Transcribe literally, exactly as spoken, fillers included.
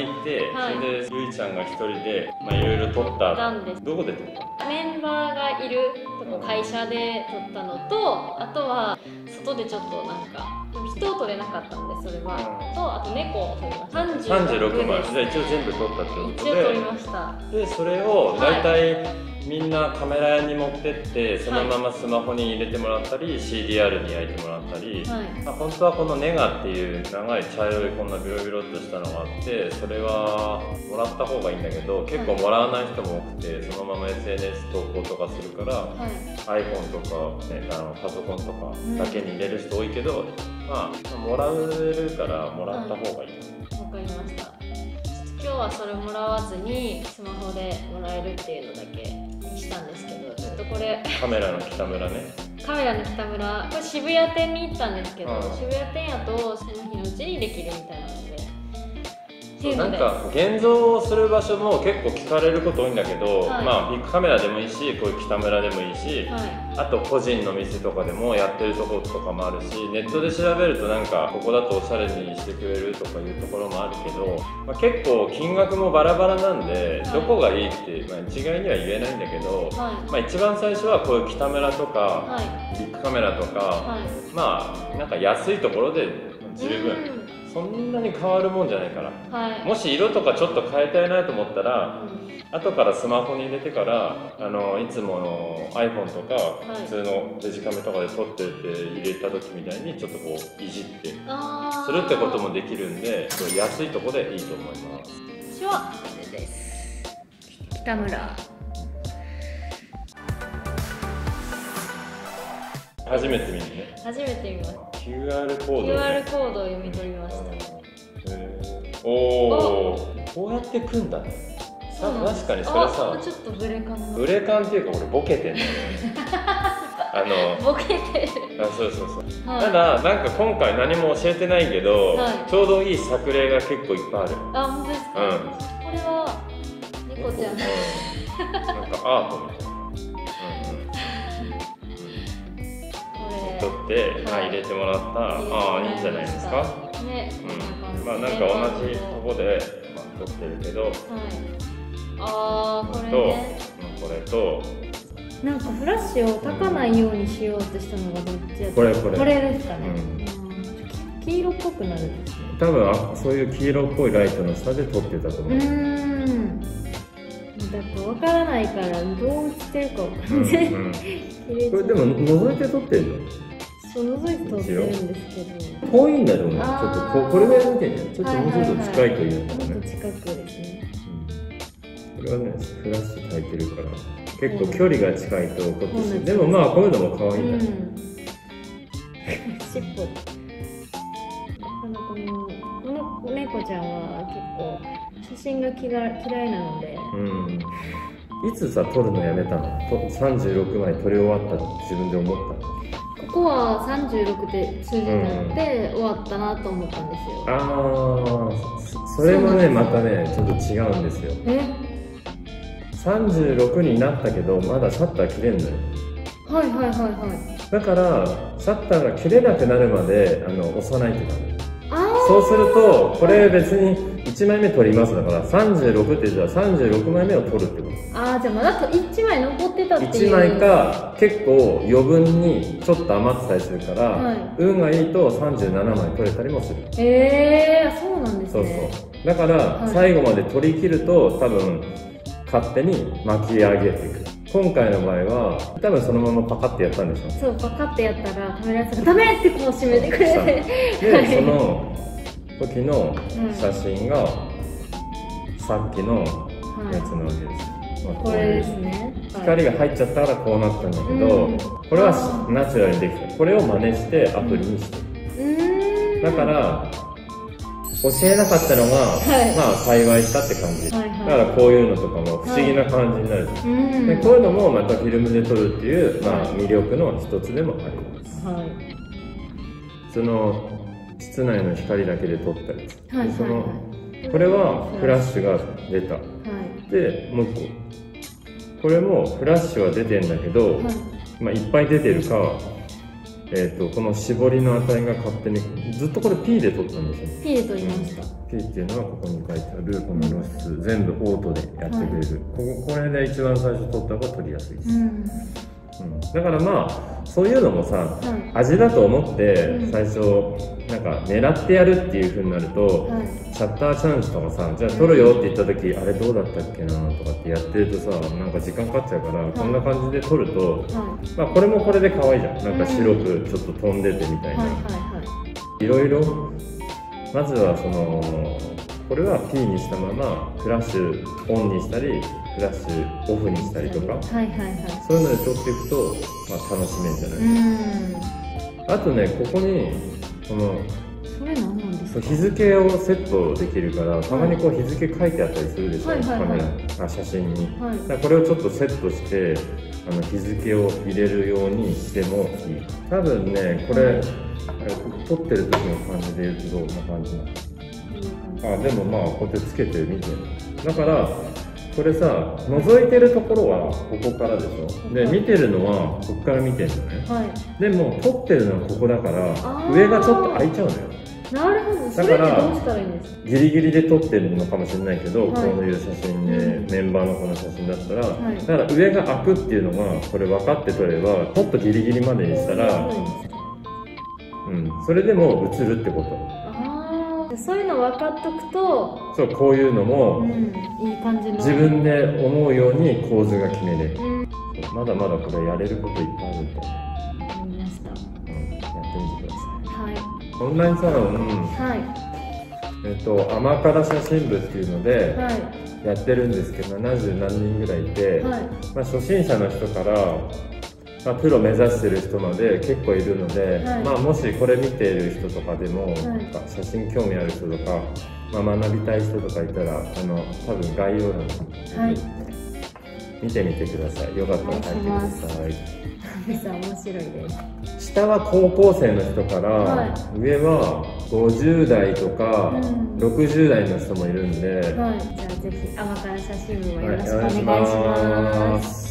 いて、 はい、 それでゆいちゃんが一人でまあいろいろ撮った。どこで撮った？ メンバーがいるとこ会社で撮ったのと、あとは外でちょっとなんか人を撮れなかったんでそれは、うん、とあと猫を撮りました。 さんじゅうろくまい。じゃあ一応全部撮ったってことで、 一応撮りました。でそれを大体、はい、みんなカメラ屋に持ってってそのままスマホに入れてもらったり、はい、シーディーアール に焼いてもらったり、はい、まあ、本当はこのネガっていう長い茶色いこんなビロビロっとしたのがあって、それはもらった方がいいんだけど結構もらわない人も多くて、そのまま エスエヌエス 投稿とかするから、はい、iPhone とか、ね、あのパソコンとかだけに入れる人多いけど、うん、まあもらえるからもらった方がいい。 わ、はい、かりました。今日はそれもらわずにスマホでもらえるっていうのだけにしたんですけど、ちょっとこれカメラの北村ね。 カメラの北村、これ渋谷店に行ったんですけど、うん、渋谷店やとその日のうちにできるみたいなので。 なんか現像する場所も結構聞かれること多いんだけど、はい、まあビッグカメラでもいいし、こういう北村でもいいし、はい、あと個人の店とかでもやってるところとかもあるし、ネットで調べるとなんかここだとおしゃれにしてくれるとかいうところもあるけど、まあ、結構金額もバラバラなんで、はい、どこがいいって、まあ、一概には言えないんだけど、はい、まあ一番最初はこういう北村とか、はい、ビッグカメラとか、はい、まあなんか安いところで十分。そんなに変わるもんじゃないから、はい、もし色とかちょっと変えたいなと思ったら、うん、後からスマホに入れてからあのいつもの iPhone とか、はい、普通のデジカメとかで撮ってって入れた時みたいにちょっとこういじってするってこともできるんで、安いとこでいいと思います。 私はこれです。北村初めて見るね。 初めて見ます。 キューアール コード、ね、 キューアール コードを読み取りました。 おお、こうやって組んだね。さ、確かにそれさ、 ちょっとブレ感ブレ感っていうか俺ボケてんだよね。あのボケてる。 あ、そうそうそう。はい、ただなんか今回何も教えてないけど、はい、ちょうどいい作例が結構いっぱいある。 あ、本当ですか。うん、これは猫ちゃん。 なんかアートみたいな。取って、まあ、入れてもらった、ああいいんじゃないですか。ね、うん、まあなんか同じとこで、まあ、撮ってるけど、はい、 ああこれね、 これとなんかフラッシュを焚かないようにしようとしたのがどっちやった？ これこれこれですかね。うん、黄色っぽくなるんですね。 多分あそういう黄色っぽいライトの下で撮ってたと思う。うん。 だから分からないからどうしてるか分かんない。うんうん、これでも覗いて撮ってるの？ そう覗いて撮ってるんですけど。 遠いんだと思う。ちょっとここれぐらい見てね。ちょっともうちょっと近いというかね。 もっと近くですね。 これはねフラッシュ焚いてるから結構距離が近いとこっち。でもまあこういうのも可愛いんだよ。 尻尾。このこの猫ちゃんは結構写真が嫌いなので。うん。 いつさ撮るのやめたの？さんじゅうろくまい撮り終わったって自分で思ったの？ ここはさんじゅうろくで数字になって終わったなと思ったんですよ。 ああ、それもねまたねちょっと違うんですよ。え？さんじゅうろくになったけどまだシャッター切れんのよ。 はいはいはいはい。 だからシャッターが切れなくなるまであの押さないとダメ。そうするとこれ別にいちまいめ取りますだからさんじゅうろくってじゃあさんじゅうろくまいめを取るってこと。 ああ、じゃあまだといちまい残ってたっていう。 いちまいか結構余分にちょっと余ってたりするから、はい、運がいいとさんじゅうななまい取れたりもする。 へえー、そうなんですね。 そうそう。だから、はい、最後まで取り切ると多分勝手に巻き上げていく。今回の場合は多分そのままパカッてやったんでしょ。 そう、パカッてやったらカメラ屋さんがダメってこう閉めてくれて、 で、はい、その時の写真が、うん、さっきのやつなわけです。はい、まあ、これですね。 光が入っちゃったからこうなったんだけど、うん、これはナチュラルにできた。これを真似してアプリにしてる。うん、だから教えなかったのが、はい、まあ幸いしたって感じ。はいはい、だからこういうのとかも不思議な感じになる。はい、でこういうのもまたフィルムで撮るっていう、まあ、魅力の一つでもあります。はい、その室内の光だけで撮ったり、はい、そのこれはフラッシュが出た。はい、でもう一個これもフラッシュは出てんだけど、はい、まあいっぱい出てるかえー、とこの絞りの値が勝手にずっとこれ P で取ったんですよ。 P で取りました。 P っていうのはここに書いてあるこの露出全部オートでやってくれる、はい、こここれで一番最初取った方が取りやすいです、うんうん、だからまあそういうのもさ、はい、味だと思って最初なんか狙ってやるっていう風になると、はい、シャッターチャンスとかさ、じゃあ撮るよって言った時、あれどうだったっけなとかってやってるとさ、なんか時間かかっちゃうから、はい、こんな感じで撮ると、はい、まあこれもこれで可愛いじゃん。なんか白くちょっと飛んでてみたいな、いろいろまずはそのこれは P にしたままフラッシュオンにしたりフラッシュオフにしたりとか、そういうので撮っていくと、まあ、楽しめるんじゃないか。あとね、ここにこのそれ何なんですか？ 日付をセットできるから、たまにこう日付書いてあったりするでしょ、カメラあ写真に、はい、だからこれをちょっとセットしてあの日付を入れるようにしてもいい。多分ねこれ撮ってる時の感じで言うとどんな感じなの？あ、でもまあこうやってつけてみて、だからこれさ覗いてるところはここからでしょ、で見てるのはここから見てるのね、はい、でも撮ってるのはここだから上がちょっと開いちゃうのよ。 なるほど。だからどうしたらいいんですか？ ギリギリで撮ってるのかもしれないけど、はい、こういう写真で、うん、メンバーのこの写真だったら、はい、だから上が開くっていうのがこれ分かって撮ればもっとギリギリまでにしたら、うん、それでも映るってこと。 そういうの分かっとくと、 そうこういうのも、 うん、いい感じの自分で思うように構図が決めれる、うん、まだまだこれやれることいっぱいあるんで、 わかりました、 うん、やってみてください。 はい。 オンラインサロン、 はい、 えっと甘辛写真部っていうのでやってるんですけど、ななじゅうなんにんぐらいいて、はい、まあ初心者の人からまあ、プロ目指してる人まで結構いるので、はい、まあもしこれ見ている人とかでも、はい、写真興味ある人とか、まあ、学びたい人とかいたらあの多分概要欄に、はい、見てみてください。よかったら書いてください。 面白いです。 下は高校生の人から、はい、上はごじゅう代とか、うん、ろくじゅう代の人もいるんで、 はい、じゃあぜひ甘辛写真部もよろしくお願いします。